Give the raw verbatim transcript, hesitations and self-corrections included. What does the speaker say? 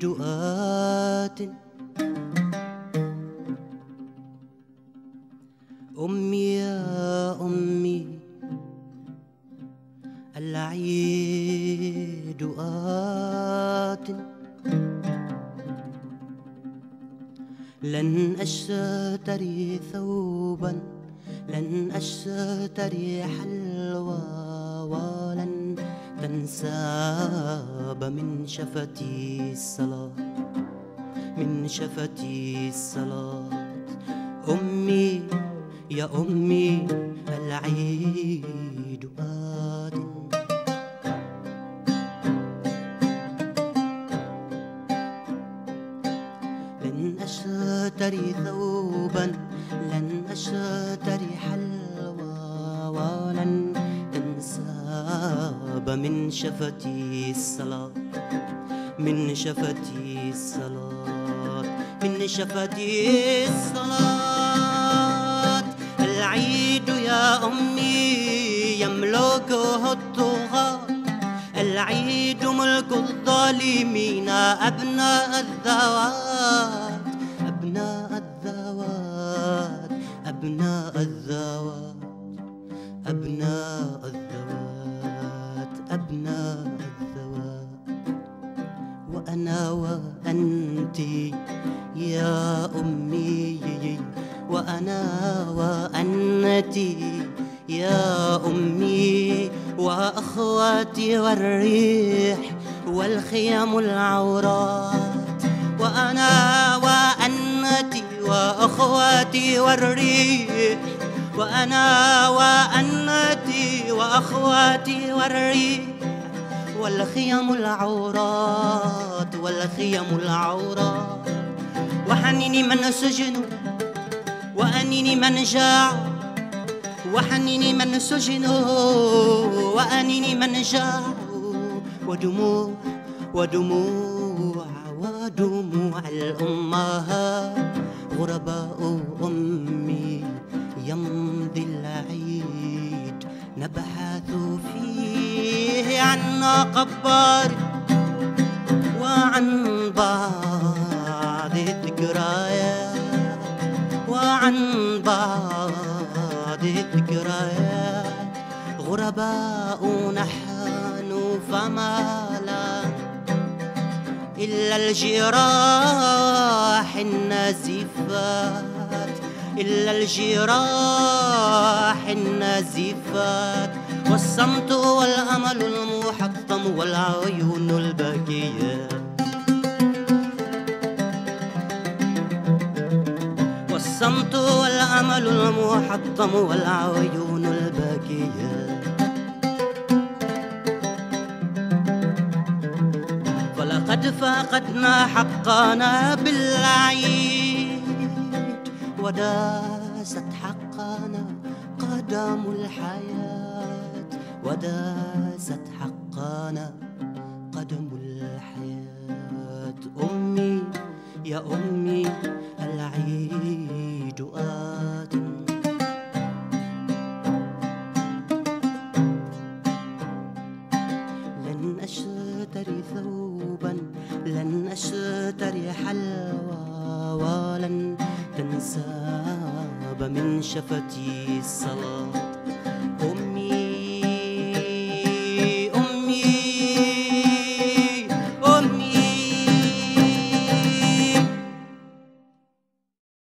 دؤات. أمي يا أمي العيد آت، لن أشتري ثوبا، لن أشتري حلوى، ولن تنساب من شفتي الصلاة، من شفتي الصلاة. أمي يا أمي العيد آت. لن أشتري ثوبا، لن أشتري حلوى، ولن تنساب من شفتي الصلاة، من شفتي الصلاة، من شفتي الصلاة. العيد يا أمي يملكه الطغاة، العيد ملك الظالمين أبناء الذوات، أبناء الذوات، أبناء الذوات، أبناء الذوات، أبناء الذوات. وأنا وأنت يا أمي، وأنا وأنت يا أمي، وأخواتي والريح والخيام العورات. وأنا وأنت وأخواتي والريح، وأنا وأنت وأخواتي والريح والخيام العورات، والخيام العورات. وحنيني من سجن، وأنيني من جاع، وحنيني من سجن، وأنيني من جاع. ودموع ودموع ودموع الأمهات، غرباء أمي يمضي العيد نبحث فيه عن قبار، وعن بعض الذكريات، وعن بعض الذكريات. غرباء نحن فما لا إلا الجراح النازفات، إلا الجراح النازفات. والصمت والأمل المحطم والعيون الباكيات، الصمت والأمل المحطم والعيون الباكيات. فلقد فقدنا حقنا بالعيد، وداست حقنا قدم الحياة، وداست حقنا قدم الحياة. أمي يا أمي العيد آت. لن أشتري ثوبا، لن أشتري حلوى، ولن تنساب من شفتي الصلاة،